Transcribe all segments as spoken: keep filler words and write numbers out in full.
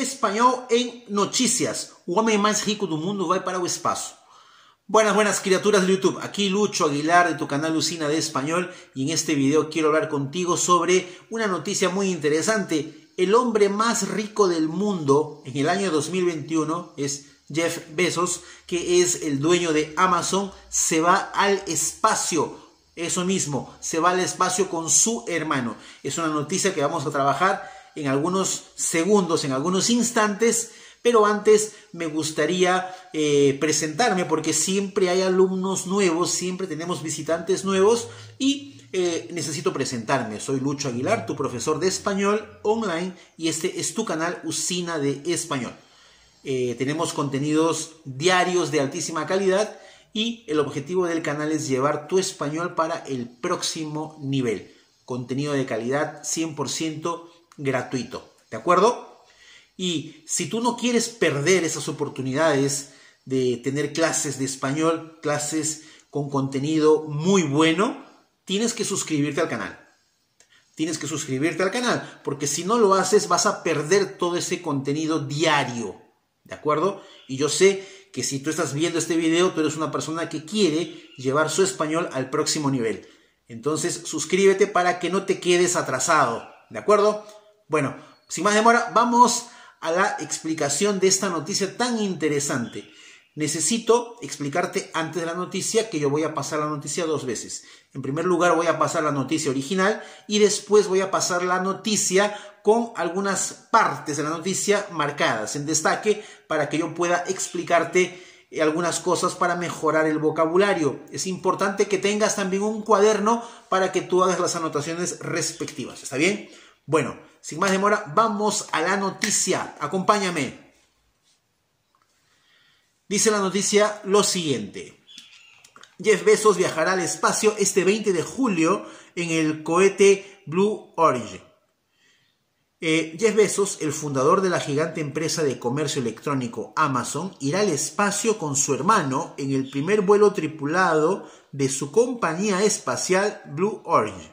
Espanhol em Notícias. O homem mais rico do mundo vai para o espaço. Buenas, buenas criaturas de YouTube. Aquí Lucho Aguilar de tu canal Lucina de Español y en este video quiero hablar contigo sobre una noticia muy interesante. El hombre más rico del mundo en el año dos mil veintiuno es Jeff Bezos, que es el dueño de Amazon, se va al espacio. Eso mismo, se va al espacio con su hermano. Es una noticia que vamos a trabajar en algunos segundos, en algunos instantes, pero antes me gustaría eh, presentarme porque siempre hay alumnos nuevos, siempre tenemos visitantes nuevos y eh, necesito presentarme. Soy Lucho Aguilar, tu profesor de español online y este es tu canal Usina de Español. Eh, tenemos contenidos diarios de altísima calidad y el objetivo del canal es llevar tu español para el próximo nivel. Contenido de calidad cien por ciento gratuito, ¿de acuerdo? Y si tú no quieres perder esas oportunidades de tener clases de español, clases con contenido muy bueno, tienes que suscribirte al canal. Tienes que suscribirte al canal, porque si no lo haces vas a perder todo ese contenido diario, ¿de acuerdo? Y yo sé que si tú estás viendo este video, tú eres una persona que quiere llevar su español al próximo nivel. Entonces, suscríbete para que no te quedes atrasado, ¿de acuerdo? Bueno, sin más demora, vamos a la explicación de esta noticia tan interesante. Necesito explicarte antes de la noticia que yo voy a pasar la noticia dos veces. En primer lugar voy a pasar la noticia original y después voy a pasar la noticia con algunas partes de la noticia marcadas en destaque para que yo pueda explicarte algunas cosas para mejorar el vocabulario. Es importante que tengas también un cuaderno para que tú hagas las anotaciones respectivas. ¿Está bien? Bueno, sin más demora, vamos a la noticia. Acompáñame. Dice la noticia lo siguiente. Jeff Bezos viajará al espacio este veinte de julio en el cohete Blue Origin. Eh, Jeff Bezos, el fundador de la gigante empresa de comercio electrónico Amazon, irá al espacio con su hermano en el primer vuelo tripulado de su compañía espacial Blue Origin.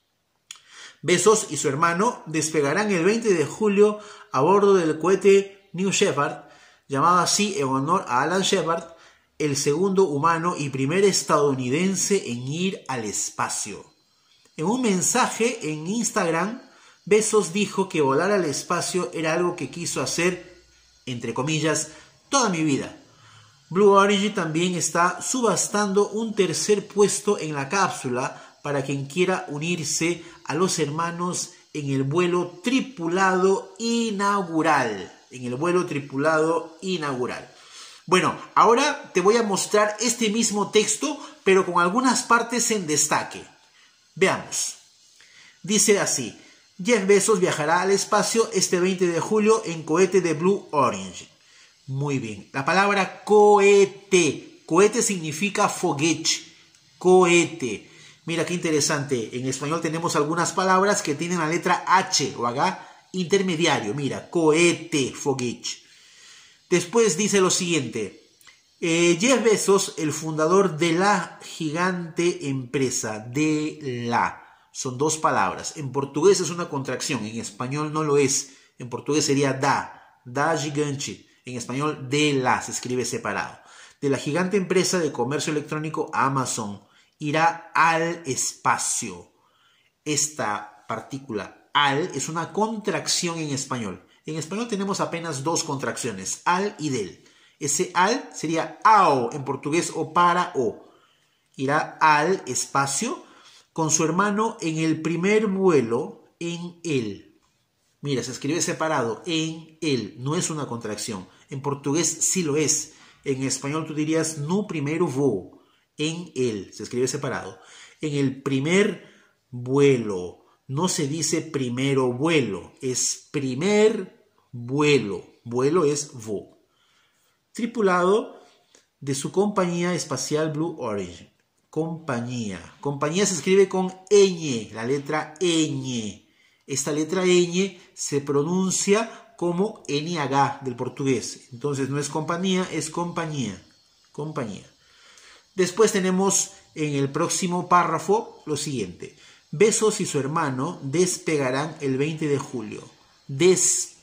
Bezos y su hermano despegarán el veinte de julio a bordo del cohete New Shepard, llamado así en honor a Alan Shepard, el segundo humano y primer estadounidense en ir al espacio. En un mensaje en Instagram, Bezos dijo que volar al espacio era algo que quiso hacer, entre comillas, toda mi vida. Blue Origin también está subastando un tercer puesto en la cápsula para quien quiera unirse a los hermanos en el vuelo tripulado inaugural. En el vuelo tripulado inaugural. Bueno, ahora te voy a mostrar este mismo texto, pero con algunas partes en destaque. Veamos. Dice así. Jeff Bezos viajará al espacio este veinte de julio en cohete de Blue Origin. Muy bien. La palabra cohete. Cohete significa foguete. Cohete. Mira qué interesante. En español tenemos algunas palabras que tienen la letra H o H intermediario. Mira, cohete, foguete. Después dice lo siguiente. Eh, Jeff Bezos, el fundador de la gigante empresa, de la... Son dos palabras. En portugués es una contracción, en español no lo es. En portugués sería da, da gigante. En español de la, se escribe separado. De la gigante empresa de comercio electrónico Amazon, irá al espacio. Esta partícula al es una contracción en español. En español tenemos apenas dos contracciones, al y del. Ese al sería ao en portugués o para o. Irá al espacio con su hermano en el primer vuelo en él. Mira, se escribe separado, en él, no es una contracción. En portugués sí lo es. En español tú dirías no primero voo, en él, se escribe separado. En el primer vuelo, no se dice primero vuelo, es primer vuelo. Vuelo es voo. Tripulado de su compañía espacial Blue Origin. Compañía. Compañía se escribe con ñ, la letra ñ. Esta letra ñ se pronuncia como ene hache del portugués. Entonces no es compañía, es compañía. Compañía. Después tenemos en el próximo párrafo lo siguiente. Bezos y su hermano despegarán el veinte de julio. Des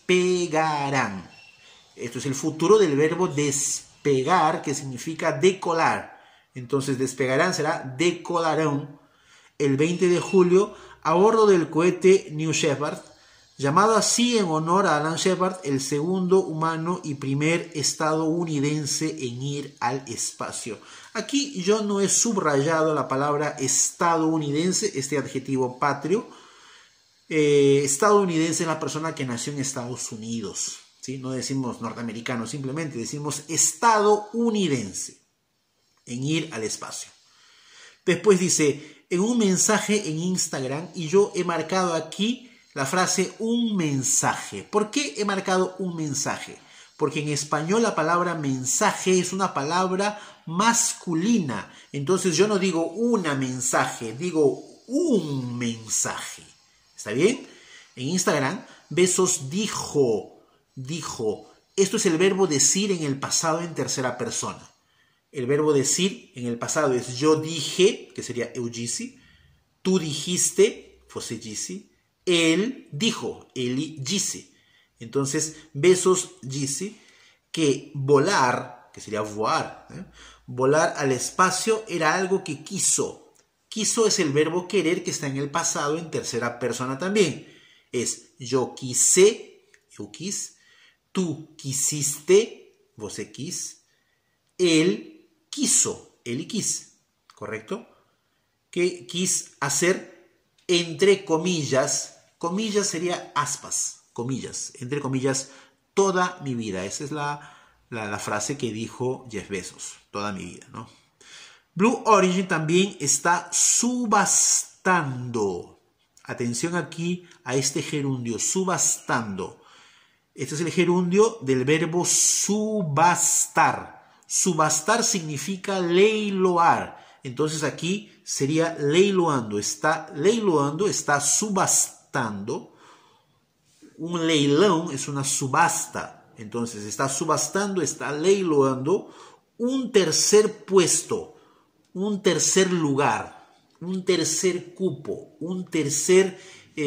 despegarán. Esto es el futuro del verbo despegar, que significa decolar. Entonces despegarán será decolarán el veinte de julio a bordo del cohete New Shepard, llamado así en honor a Alan Shepard, el segundo humano y primer estadounidense en ir al espacio. Aquí yo no he subrayado la palabra estadounidense, este adjetivo patrio. Eh, estadounidense es la persona que nació en Estados Unidos, ¿sí? No decimos norteamericano, simplemente decimos estadounidense en ir al espacio. Después dice, en un mensaje en Instagram, y yo he marcado aquí la frase un mensaje. ¿Por qué he marcado un mensaje? Porque en español la palabra mensaje es una palabra masculina. Entonces yo no digo una mensaje, digo un mensaje. ¿Está bien? En Instagram, Besos dijo, dijo. Esto es el verbo decir en el pasado en tercera persona. El verbo decir en el pasado es yo dije, que sería eu disse. Tú dijiste, você disse. Él dijo, ele disse. Entonces, Besos dice que volar, que sería voar, ¿eh? volar al espacio era algo que quiso. Quiso es el verbo querer que está en el pasado en tercera persona también. Es yo quise, eu quis. Tú quisiste, você quis. Él quiso, ele quis. ¿Correcto? Que quis hacer entre comillas. Comillas sería aspas, comillas, entre comillas, toda mi vida. Esa es la, la, la frase que dijo Jeff Bezos, toda mi vida, ¿no? Blue Origin también está subastando. Atención aquí a este gerundio, subastando. Este es el gerundio del verbo subastar. Subastar significa leiloar. Entonces aquí sería leiloando. Está leiloando, está subastando. Un leilón es una subasta. Entonces está subastando, está leiloando un tercer puesto, un tercer lugar, un tercer cupo, un tercer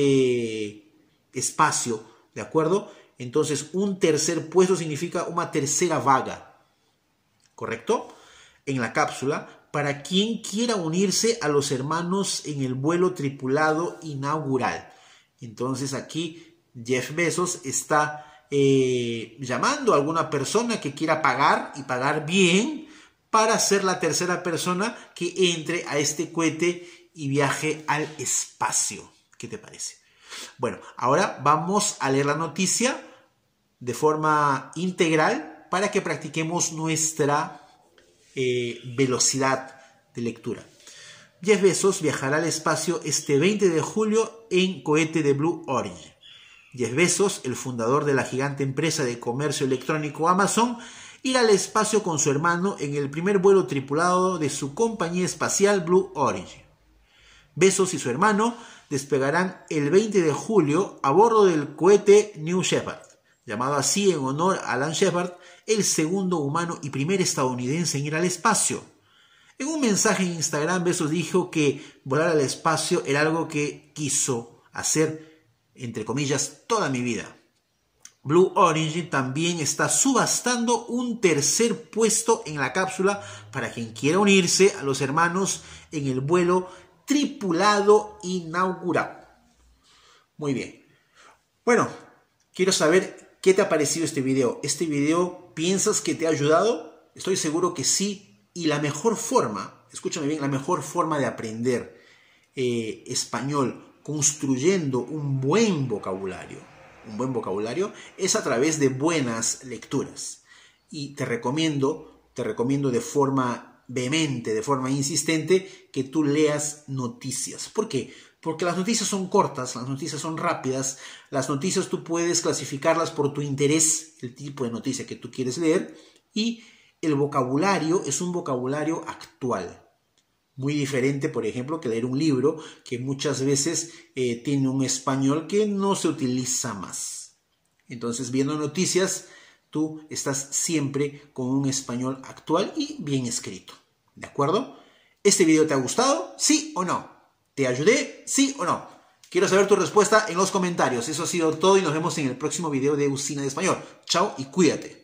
eh, espacio, ¿de acuerdo? Entonces un tercer puesto significa una tercera vaga, ¿correcto? En la cápsula, para quien quiera unirse a los hermanos en el vuelo tripulado inaugural. Entonces aquí Jeff Bezos está eh, llamando a alguna persona que quiera pagar y pagar bien para ser la tercera persona que entre a este cohete y viaje al espacio. ¿Qué te parece? Bueno, ahora vamos a leer la noticia de forma integral para que practiquemos nuestra eh, velocidad de lectura. Jeff Bezos viajará al espacio este veinte de julio en cohete de Blue Origin. Jeff Bezos, el fundador de la gigante empresa de comercio electrónico Amazon, irá al espacio con su hermano en el primer vuelo tripulado de su compañía espacial Blue Origin. Bezos y su hermano despegarán el veinte de julio a bordo del cohete New Shepard, llamado así en honor a Alan Shepard, el segundo humano y primer estadounidense en ir al espacio. En un mensaje en Instagram, Bezos dijo que volar al espacio era algo que quiso hacer, entre comillas, toda mi vida. Blue Origin también está subastando un tercer puesto en la cápsula para quien quiera unirse a los hermanos en el vuelo tripulado inaugural. Muy bien. Bueno, quiero saber qué te ha parecido este video. ¿Este video piensas que te ha ayudado? Estoy seguro que sí. Y la mejor forma, escúchame bien, la mejor forma de aprender eh, español construyendo un buen vocabulario, un buen vocabulario, es a través de buenas lecturas. Y te recomiendo, te recomiendo de forma vehemente, de forma insistente, que tú leas noticias. ¿Por qué? Porque las noticias son cortas, las noticias son rápidas, las noticias tú puedes clasificarlas por tu interés, el tipo de noticia que tú quieres leer, y el vocabulario es un vocabulario actual. Muy diferente, por ejemplo, que leer un libro que muchas veces eh, tiene un español que no se utiliza más. Entonces, viendo noticias, tú estás siempre con un español actual y bien escrito. ¿De acuerdo? ¿Este video te ha gustado? ¿Sí o no? ¿Te ayudé? ¿Sí o no? Quiero saber tu respuesta en los comentarios. Eso ha sido todo y nos vemos en el próximo video de Usina de Español. Chao y cuídate.